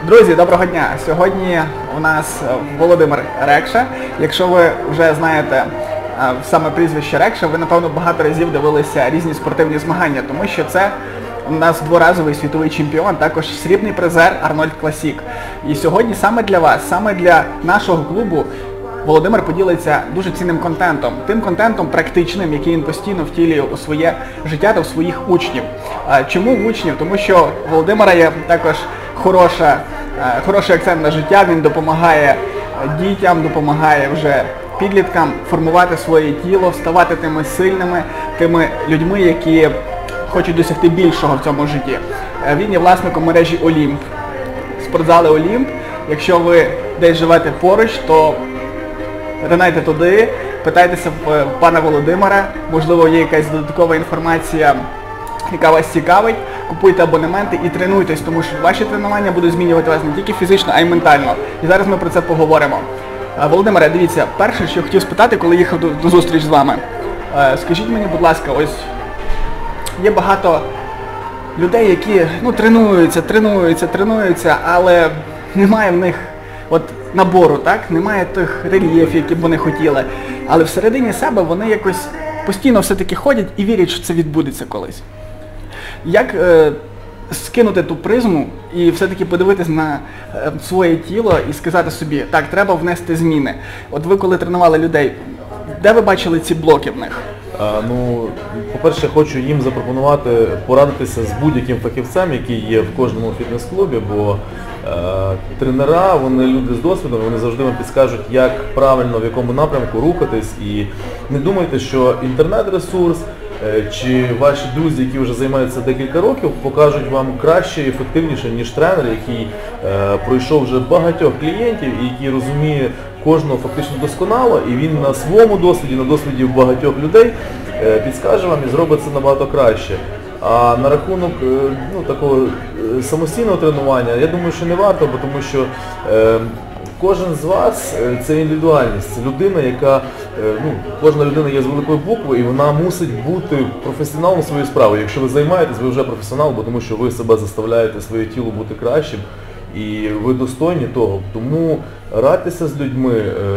Друзі, доброго дня! Сьогодні у нас Володимир Рекша. Якщо ви вже знаєте саме прізвище Рекша, ви, напевно, багато разів дивилися різні спортивні змагання, тому що це у нас дворазовий світовий чемпіон, також срібний призер Арнольд Класік. І сьогодні саме для вас, саме для нашого клубу, Володимир поділиться дуже цінним контентом. Тим контентом практичним, який він постійно втілює у своє життя та у своїх учнів. Чому в учнів? Тому що у Володимира є також хороший акцент на життя, він допомагає дітям, допомагає вже підліткам формувати своє тіло, ставати тими сильними, тими людьми, які хочуть досягти більшого в цьому житті. Він є власником мережі Олімп, спортзали Олімп. Якщо ви десь живете поруч, то ринайте туди, питайтеся в пана Володимира, можливо є якась додаткова інформація, яка вас цікавить, купуйте абонементи і тренуйтесь, тому що ваші тренування будуть змінювати вас не тільки фізично, а й ментально. І зараз ми про це поговоримо. Володимире, дивіться, перше, що я хотів спитати, коли їхав до зустріч з вами, скажіть мені, будь ласка, ось є багато людей, які тренуються, але немає в них набору, так? Немає тих рельєфів, які б вони хотіли. Але всередині себе вони якось постійно все-таки ходять і вірять, що це відбудеться колись. Як скинути ту призму і все-таки подивитись на своє тіло і сказати собі, так, треба внести зміни. От ви коли тренували людей, де ви бачили ці блоки в них? По-перше, хочу їм запропонувати порадитися з будь-яким фахівцем, який є в кожному фітнес-клубі, бо тренера, вони люди з досвідом, вони завжди вам підскажуть, як правильно, в якому напрямку рухатись. І не думайте, що інтернет-ресурс чи ваші друзі, які вже займаються декілька років, покажуть вам краще і ефективніше, ніж тренер, який пройшов вже багатьох клієнтів і який розуміє кожного фактично досконало, і він на своєму досвіді, на досвіді багатьох людей підскаже вам і зробить це набагато краще. А на рахунок такого самостійного тренування, я думаю, що не варто, бо тому що кожен з вас – це індивідуальність, це людина, яка, кожна людина є з великої букви, і вона мусить бути професіоналом своєї справи. Якщо ви займаєтесь, ви вже професіонал, бо тому що ви себе заставляєте, своє тіло бути кращим, і ви достойні того. Тому радьтеся з людьми,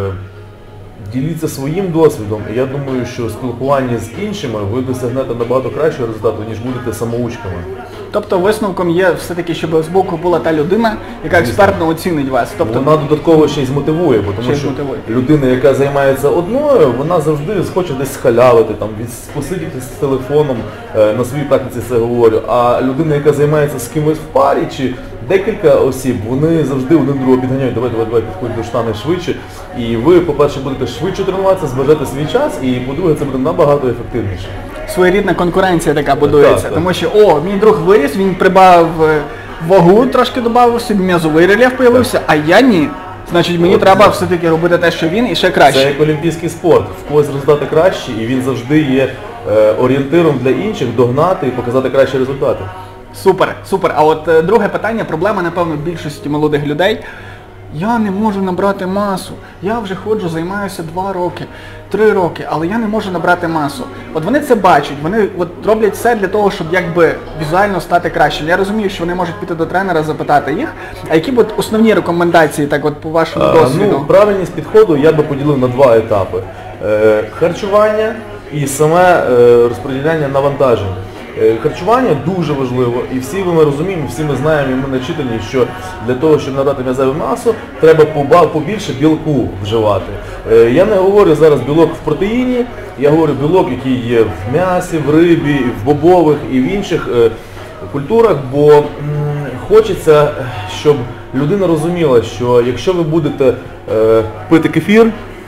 діліться своїм досвідом, і я думаю, що спілкування з іншими ви досягнете набагато кращого результату, ніж будете самоучками. Тобто висновком є все-таки, щоб з боку була та людина, яка експертно оцінить вас. Тобто вона додатково ще й змотивує, бо тому що людина, яка займається одною, вона завжди схоче десь схалявити, посидіти з телефоном, на своїй практиці це говорю. А людина, яка займається з кимось в парі, чи декілька осіб, вони завжди один другого підганяють, давай, підходь до штани швидше. І ви, по-перше, будете швидше тренуватися, збережете свій час, і, по-друге, це буде набагато ефективніше. Своєрідна конкуренція така будується, так. Тому що, мій друг виріс, він прибавив вагу, трошки додав собі, м'язовий рельєф появився, а я ні. Значить, мені треба все-таки робити те, що він, і ще краще. Це як олімпійський спорт, в когось результати кращі, і він завжди є орієнтиром для інших догнати і показати кращі результати. Супер. А от друге питання, проблема, напевно, більшості молодих людей. Я не можу набрати масу. Я вже ходжу, займаюся 2 роки, 3 роки, але я не можу набрати масу. От вони це бачать, вони роблять все для того, щоб візуально стати кращим. Я розумію, що вони можуть піти до тренера, запитати їх. А які б основні рекомендації, по вашому досвіду? Правильність підходу я би поділив на 2 етапи. Харчування і саме розподіляння навантажень. Харчування дуже важливо, і всі ми розуміємо, всі ми знаємо, і ми начитані, що для того, щоб набрати м'язову масу, треба побільше білку вживати. Я не говорю зараз білок в протеїні, я говорю білок, який є в м'ясі, в рибі, в бобових і в інших культурах, бо хочеться, щоб людина розуміла, що якщо ви будете пити кефір,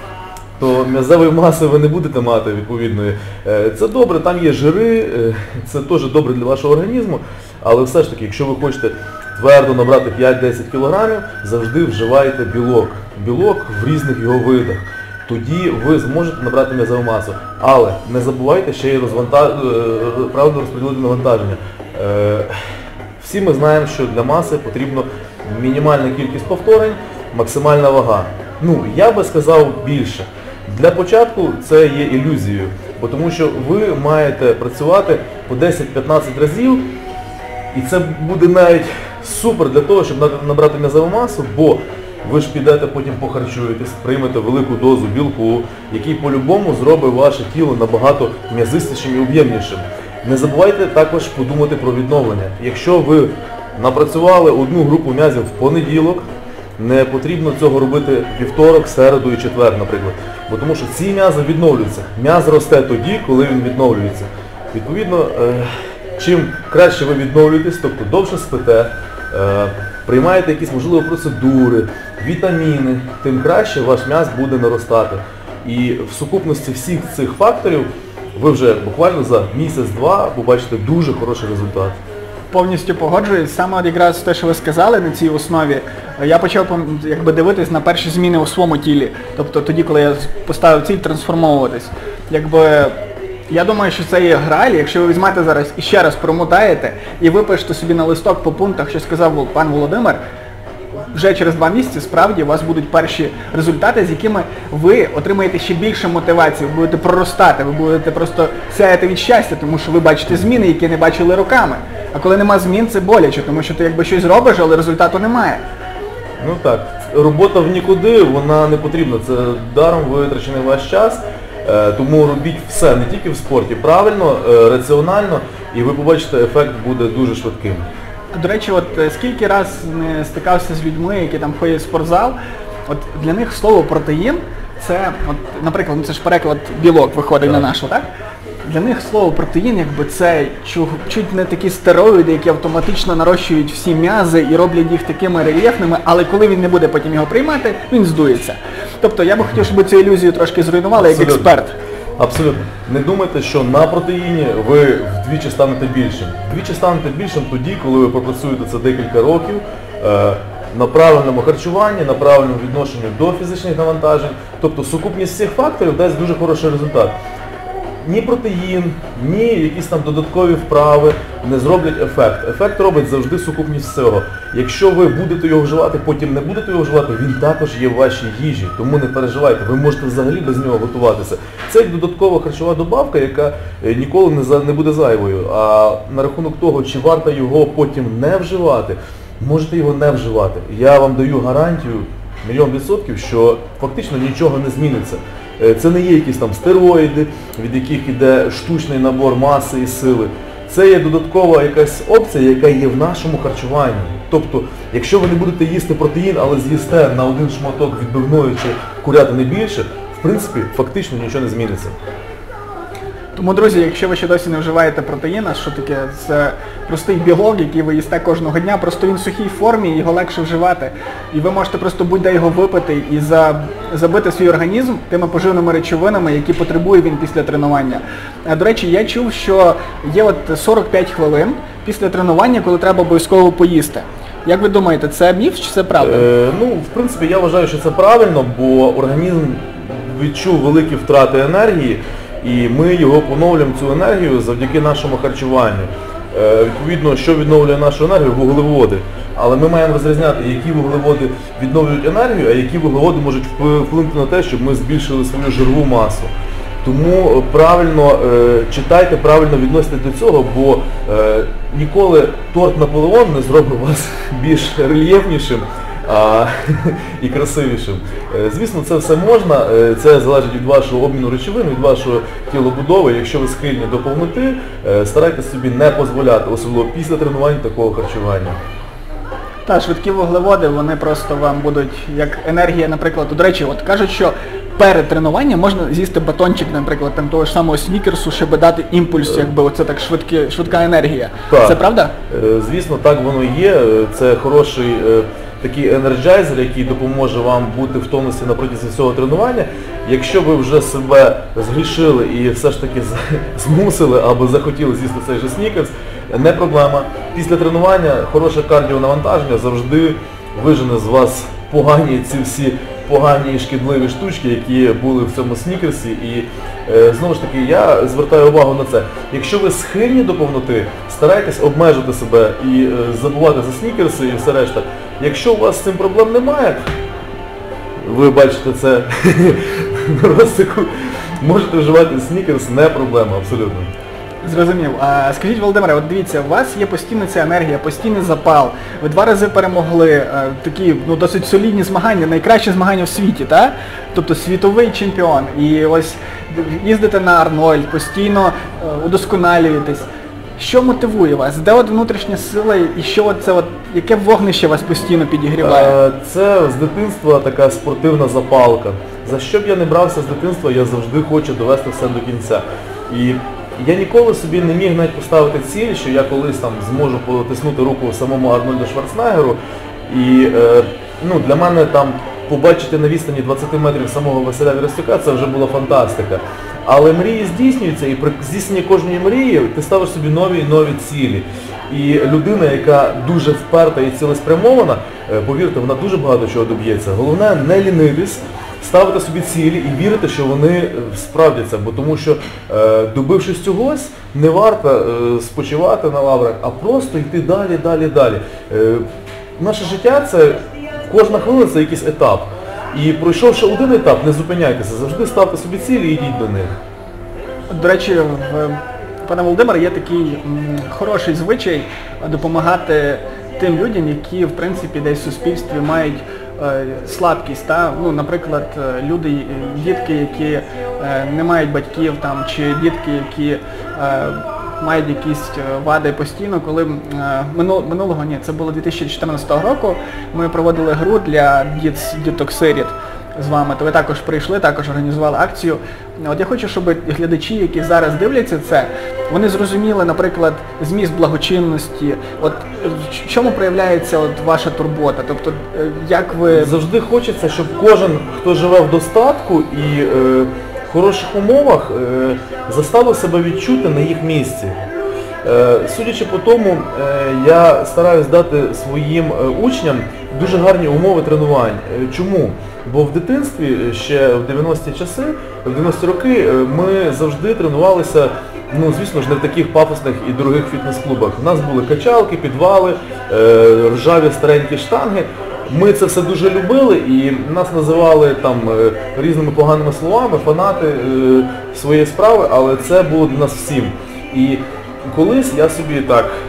то м'язової маси ви не будете мати відповідної. Це добре, там є жири, це теж добре для вашого організму, але все ж таки, якщо ви хочете твердо набрати 5-10 кг, завжди вживайте білок. Білок в різних його видах. Тоді ви зможете набрати м'язову масу. Але не забувайте ще й правильно розподілити навантаження. Всі ми знаємо, що для маси потрібно мінімальна кількість повторень, максимальна вага. Я би сказав більше. Для початку це є ілюзією, тому що ви маєте працювати по 10-15 разів, і це буде навіть супер для того, щоб набрати м'язову масу, бо ви ж підете потім похарчуєтесь, приймете велику дозу білку, який по-любому зробить ваше тіло набагато м'язистішим і об'ємнішим. Не забувайте також подумати про відновлення. Якщо ви напрацювали одну групу м'язів в понеділок, не потрібно цього робити вівторок, середу і четвер, наприклад. Бо тому що ці м'язи відновлюються. М'яз росте тоді, коли він відновлюється. Відповідно, чим краще ви відновлюєтесь, тобто довше спите, приймаєте якісь, можливо, процедури, вітаміни, тим краще ваш м'яз буде наростати. І в сукупності всіх цих факторів ви вже буквально за місяць-два побачите дуже хороший результат. Повністю погоджуюсь. Саме от якраз те, що ви сказали на цій основі, я почав дивитись на перші зміни у своєму тілі. Тобто тоді, коли я поставив ціль трансформовуватись. Я думаю, що це є граль, якщо ви візьмете зараз і ще раз промотаєте і випишете собі на листок по пунктах, що сказав пан Володимир, вже через 2 місяці справді у вас будуть перші результати, з якими ви отримаєте ще більше мотивації, ви будете проростати, ви будете просто сяяти від щастя, тому що ви бачите зміни, які не бачили роками. А коли нема змін, це боляче, тому що ти щось робиш, але результату немає. Ну так, робота в нікуди, вона не потрібна, це даром витрачений ваш час. Тому робіть все, не тільки в спорті, правильно, раціонально, і ви побачите, ефект буде дуже швидким. До речі, скільки раз не стикався з людьми, які там ходять в спортзал, для них слово протеїн, це, наприклад, це ж переклад білок виходить на нашу, так? Для них слово протеїн, це чуть не такі стероїди, які автоматично нарощують всі м'язи і роблять їх такими рельєфними, але коли він не буде потім його приймати, він здується. Тобто я би хотів, щоб цю ілюзію трошки зруйнували як експерт. Абсолютно. Не думайте, що на протеїні ви вдвічі станете більшим. Вдвічі станете більшим тоді, коли ви пропрацюєте це декілька років на правильному харчуванні, на правильному відношенню до фізичних навантажень. Тобто сукупність всіх факторів дасть дуже хороший результат. Ні протеїн, ні якісь там додаткові вправи не зроблять ефект. Ефект робить завжди сукупність всього. Якщо ви будете його вживати, потім не будете його вживати, він також є в вашій їжі. Тому не переживайте, ви можете взагалі без нього готуватися. Це як додаткова харчова добавка, яка ніколи не буде зайвою. А на рахунок того, чи варто його потім не вживати, можете його не вживати. Я вам даю гарантію 100%, що фактично нічого не зміниться. Це не є якісь там стероїди, від яких йде штучний набор маси і сили. Це є додаткова якась опція, яка є в нашому харчуванні. Тобто, якщо ви не будете їсти протеїн, але з'їсте на один шматок відбивної чи курятини більше, в принципі, фактично нічого не зміниться. Тому, друзі, якщо ви ще досі не вживаєте протеїн, а що таке? Це простий білок, який ви їсте кожного дня, просто він в сухій формі, його легше вживати. І ви можете просто будь-де його випити і забити свій організм тими поживними речовинами, які потребує він після тренування. До речі, я чув, що є 45 хвилин після тренування, коли треба обов'язково поїсти. Як ви думаєте, це міф чи це правда? В принципі, я вважаю, що це правильно, бо організм відчув великі втрати енергії, і ми його поновлюємо, цю енергію, завдяки нашому харчуванню. Відповідно, що відновлює нашу енергію? Вуглеводи. Але ми маємо розрізняти, які вуглеводи відновлюють енергію, а які вуглеводи можуть вплинути на те, щоб ми збільшили свою жирову масу. Тому правильно читайте, правильно відноситесь до цього, бо ніколи торт Наполеон не зробить вас більш рельєфнішим і красивішим. Звісно, це все можна, це залежить від вашого обміну речовин, від вашої тілобудови. Якщо ви схильні до повноти, старайтесь собі не дозволяти, особливо після тренувань, такого харчування. Та, швидкі вуглеводи, вони просто вам будуть як енергія, наприклад. До речі, кажуть, що перед тренуванням можна з'їсти батончик, наприклад, того ж самого снікерсу, щоб дати імпульс, оце так швидка енергія. Так. Це правда? Звісно, так воно є. Це хороший такий енерджайзер, який допоможе вам бути в тонусі на протязі всього тренування. Якщо ви вже себе згрішили і все ж таки змусили або захотіли з'їсти цей же снікерс, не проблема. Після тренування хороше кардіонавантаження завжди вижене з вас ці всі погані і шкідливі штучки, які були в цьому снікерсі. І знову ж таки, я звертаю увагу на це. Якщо ви схильні до повноти, старайтесь обмежити себе і забувати за снікерси і все решта. Якщо у вас з цим проблем немає, ви бачите це на розсику, можете вживати снікерс, не проблема, абсолютно. Зрозумів. А скажіть, Володимире, от дивіться, у вас є постійна ця енергія, постійний запал. Ви 2 рази перемогли такі досить солідні змагання, найкращі змагання в світі, так? Тобто світовий чемпіон. І ось їздите на Арнольд, постійно удосконалюєтесь. Що мотивує вас? Де от внутрішня сила і що це, яке вогнище вас постійно підігріває? Це з дитинства така спортивна запалка. За що б я не брався з дитинства, я завжди хочу довести все до кінця. І я ніколи собі не міг навіть поставити ціль, що я колись там зможу потиснути руку самому Арнольду Шварценеггеру. І для мене там побачити на відстані 20 метрів самого Василя Вірастюка, це вже була фантастика. Але мрії здійснюються, і при здійсненні кожної мрії ти ставиш собі нові і нові цілі. І людина, яка дуже вперта і цілеспрямована, повірте, вона дуже багато чого доб'ється. Головне не лінитись, ставити собі цілі і вірити, що вони справдяться. Бо тому що, добившись чогось, не варто спочивати на лаврах, а просто йти далі, далі, далі. Наше життя це, кожна хвилина це якийсь етап. І пройшовши один етап, не зупиняйтеся, завжди ставте собі цілі і йдіть до них. До речі, пане Володимире, є такий хороший звичай допомагати тим людям, які, в принципі, десь в суспільстві мають слабкість. Наприклад, дітки, які не мають батьків, чи дітки, які мають якісь вади постійно. Коли це було 2014 року, ми проводили гру для діток-сиріт з вами, то ви також прийшли, також організували акцію. От я хочу, щоб глядачі, які зараз дивляться це, вони зрозуміли, наприклад, зміст благочинності, в чому проявляється ваша турбота, тобто як ви... Завжди хочеться, щоб кожен, хто живе в достатку і в хороших умовах, заставив себе відчути на їх місці. Судячи по тому, я стараюсь дати своїм учням дуже гарні умови тренувань. Чому? Бо в дитинстві, ще в 90-ті часи, в 90-ті роки, ми завжди тренувалися, звісно ж, не в таких пафосних і дорогих фітнес-клубах. У нас були качалки, підвали, ржаві старенькі штанги. Ми це все дуже любили і нас називали різними поганими словами, фанати своєї справи, але це було для нас всім. І колись я собі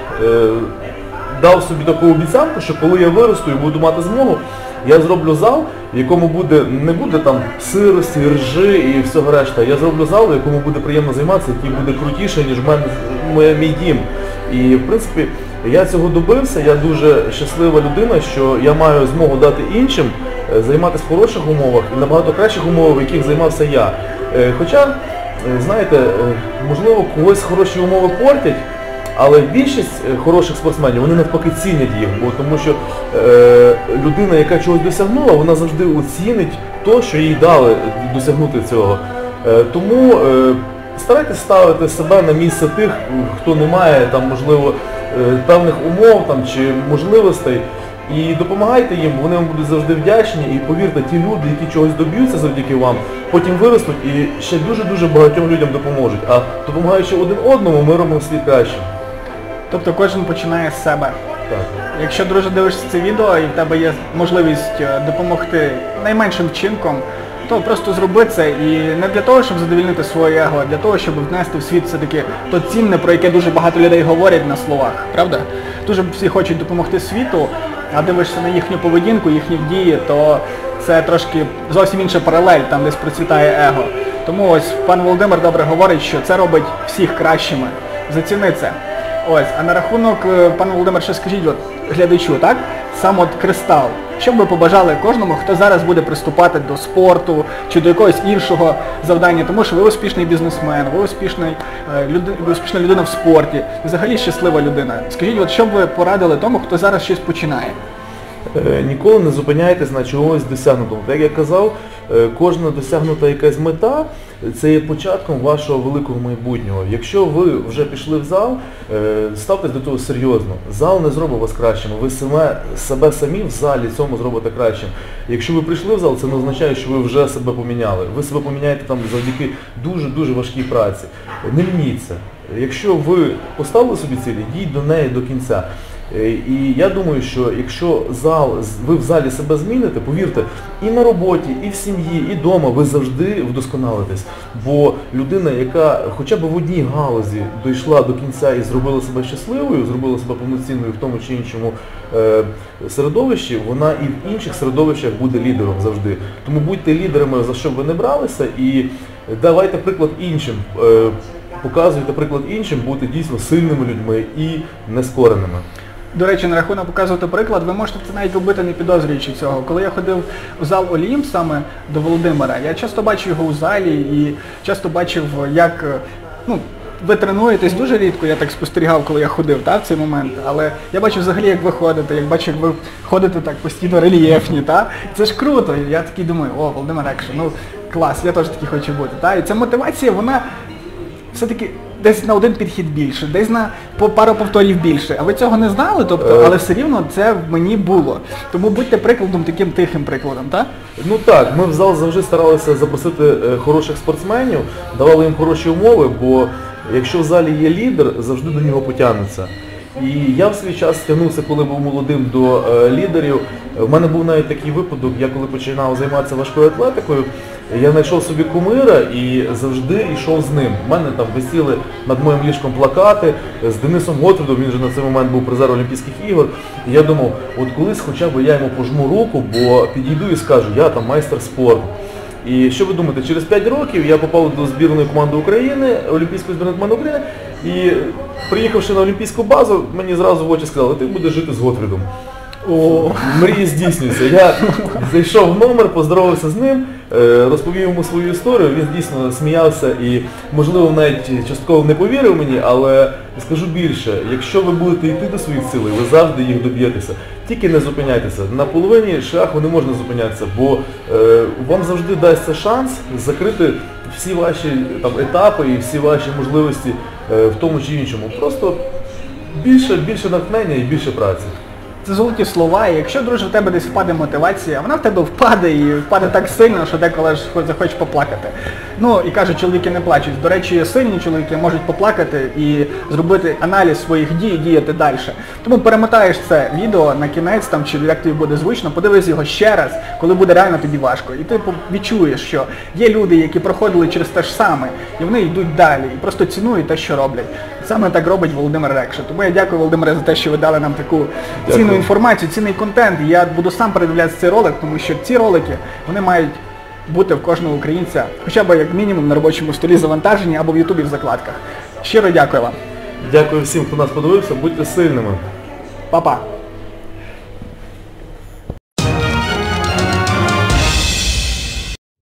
дав собі таку обіцянку, що коли я виросту і буду мати змогу, я зроблю зал, в якому не буде сирості, ржи і всього решта. Я зроблю зал, в якому буде приємно займатися, який буде крутіше, ніж мій дім. І, в принципі, я цього добився, я дуже щаслива людина, що я маю змогу дати іншим займатися в хороших умовах і набагато кращих умовах, в яких займався я. Хоча, знаєте, можливо, когось хороші умови портять, але більшість хороших спортсменів, вони навпаки цінять їх, тому що людина, яка чогось досягнула, вона завжди оцінить те, що їй дали досягнути цього. Тому старайтесь ставити себе на місце тих, хто не має, можливо, певних умов чи можливостей, і допомагайте їм, вони вам будуть завжди вдячні, і повірте, ті люди, які чогось доб'ються завдяки вам, потім виростуть і ще дуже-дуже багатьом людям допоможуть. А допомагаючи один одному, ми робимо світ кращим. Тобто кожен починає з себе. Так. Якщо, друже, дивишся це відео і в тебе є можливість допомогти найменшим вчинком, то просто зроби це, і не для того, щоб задовольнити своє его, а для того, щоб внести в світ все-таки то цінне, про яке дуже багато людей говорять на словах, правда? Дуже всі хочуть допомогти світу, а дивишся на їхню поведінку, їхні дії, то це трошки зовсім інша паралель, там десь процвітає его. Тому ось пан Володимир добре говорить, що це робить всіх кращими. Заціни це. Ось, а на рахунок, пан Володимир, ще скажіть глядачу, так? Сам кристал. Що б ви побажали кожному, хто зараз буде приступати до спорту чи до якогось іншого завдання, тому що ви успішний бізнесмен, ви успішна людина в спорті, взагалі щаслива людина. Скажіть, що б ви порадили тому, хто зараз щось починає? Ніколи не зупиняйтесь на чогось досягнутому. Як я казав, кожна досягнута якась мета – це є початком вашого великого майбутнього. Якщо ви вже пішли в зал, ставтесь до того серйозно. Зал не зробить вас кращим, ви себе самі в залі цьому зробите кращим. Якщо ви прийшли в зал, це не означає, що ви вже себе поміняли. Ви себе поміняєте там завдяки дуже-дуже важкій праці. Не лініться. Якщо ви поставили собі ціль, йдіть до неї до кінця. І я думаю, що якщо ви в залі себе зміните, повірте, і на роботі, і в сім'ї, і вдома ви завжди вдосконалитесь. Бо людина, яка хоча б в одній галузі дійшла до кінця і зробила себе щасливою, зробила себе повноцінною в тому чи іншому середовищі, вона і в інших середовищах буде лідером завжди. Тому будьте лідерами, за що б ви не бралися, і давайте приклад іншим. Показуйте приклад іншим, бути дійсно сильними людьми і нескореними. До речі, на рахунок показувати приклад, ви можете це навіть робити не підозрюючи цього. Коли я ходив у зал Олімп саме до Володимира, я часто бачив його у залі і часто бачив, як ви тренуєтесь, дуже рідко я так спостерігав, коли я ходив в цей момент, але я бачив взагалі, як ви ходите, як бачив, як ви ходите так постійно рельєфні, це ж круто. І я такий думаю, Володимир Рекша, клас, я теж такий хочу бути. І ця мотивація, вона все-таки десь на один підхід більше, десь на пару повторів більше. А ви цього не знали, але все рівно це в мені було. Тому будьте прикладом, таким тихим прикладом, так? Ну так, ми в зал завжди старалися запросити хороших спортсменів, давали їм хороші умови, бо якщо в залі є лідер, завжди до нього потягнуться. І я в свій час тягнувся, коли був молодим, до лідерів. В мене був навіть такий випадок, я коли починав займатися важкою атлетикою, я знайшов собі кумира і завжди йшов з ним. У мене там висіли над моїм ліжком плакати з Денисом Готфрідом, він же на цей момент був призер Олімпійських ігор. І я думав, от колись хоча б я йому пожму руку, бо підійду і скажу, я там майстер спорту. І що ви думаєте, через 5 років я попав до збірної команди України, Олімпійської збірної команди України, і приїхавши на Олімпійську базу, мені зразу в очі сказали, ти будеш жити з Готфрідом. Мрії здійснюються. Я зайшов в номер, поздоровався з ним, розповів йому свою історію, він дійсно сміявся і, можливо, навіть частково не повірив мені, але скажу більше, якщо ви будете йти до своїх цілей, ви завжди їх доб'єтеся. Тільки не зупиняйтеся. На половині шляху не можна зупинятися, бо вам завжди дасться шанс закрити всі ваші етапи і всі ваші можливості в тому чи іншому. Просто більше натхнення і більше праці. Це золоті слова, і якщо, друже, в тебе десь впаде мотивація, вона в тебе впаде, і впаде так сильно, що деколи ж захочеш поплакати. І кажуть, чоловіки не плачуть. До речі, сильні чоловіки можуть поплакати і зробити аналіз своїх дій і діяти далі. Тому перемотаєш це відео на кінець, чи як тобі буде звично, подивись його ще раз, коли буде реально тобі важко. І ти відчуєш, що є люди, які проходили через те ж саме, і вони йдуть далі, і просто цінують те, що роблять. Саме так робить Володимир Рекша. Тому я дякую, Володимире, за те, що ви дали нам таку цінну інформацію, цінний контент. І я буду сам передивлятися цей ролик, тому що ці ролики, вони мають бути в кожного українця, хоча б як мінімум на робочому столі завантажені або в Ютубі в закладках. Щиро дякую вам. Дякую всім, хто нас подивився, будьте сильними. Па-па.